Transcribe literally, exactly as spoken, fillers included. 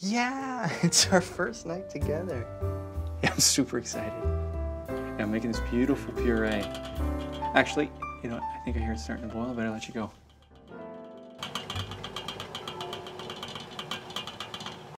Yeah, it's our first night together. Yeah, I'm super excited. Yeah, I'm making this beautiful puree. Actually, you know what? I think I hear it starting to boil. I better let you go.